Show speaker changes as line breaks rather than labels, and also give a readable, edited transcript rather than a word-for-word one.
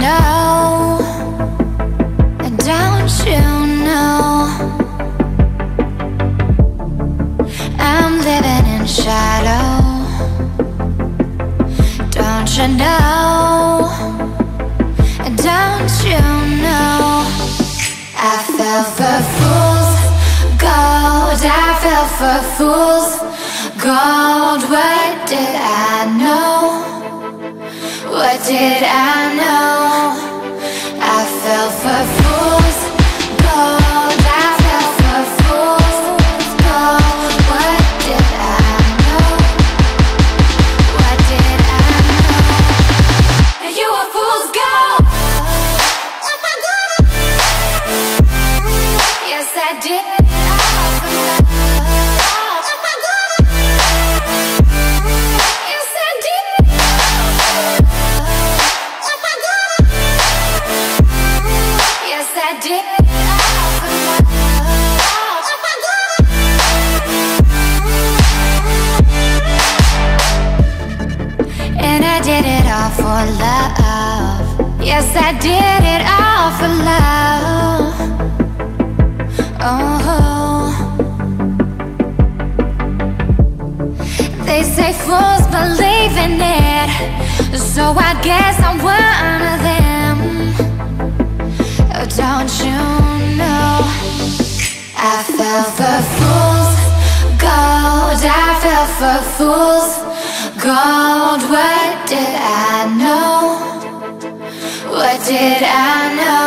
know? Don't you know? I'm living in shadow. Don't you know? Don't you know? I fell for fool's gold. I fell for fool's gold. What did I know? What did I know? I fell for fool's gold. I fell for fool's gold. What did I know? What did I know? You were fool's gold. Yes, I did. And I did it all for love. Yes, I did it all for love. Oh, they say fools believe in it, so I guess I'm one of them. Oh, don't you know? I fell for fool's gold. I fell for fool's gold. What did I know? What did I know?